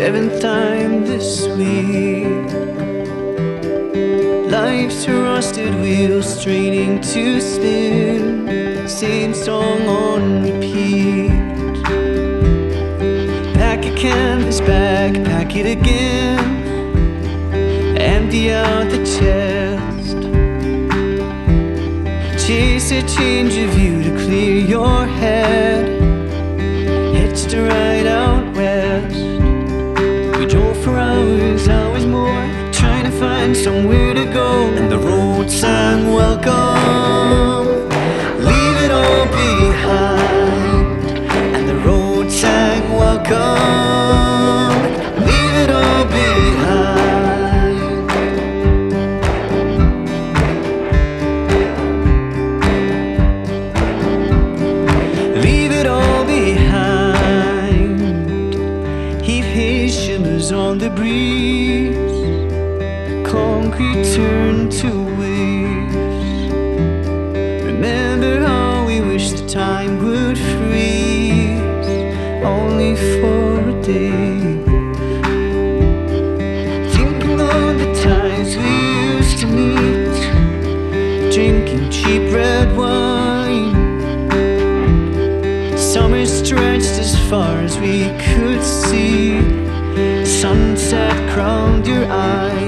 7th time this week. Life's a rusted wheel straining to spin, same song on repeat. Pack a canvas bag, pack it again, empty out the chest. Chase a change of view to clear your head. Hitch to ride out west. We drove for hours, hours more, trying to find somewhere to go. And the road sang welcome, leave it all behind. And the road sang welcome, leave it all behind. Leave it all behind. Heave haze shimmers on the breeze. Concrete turned to waves. Remember how we wished the time would freeze, only for a day. Thinking of the times we used to meet, drinking cheap red wine. Summer stretched as far as we could see. Sunset crowned your eyes.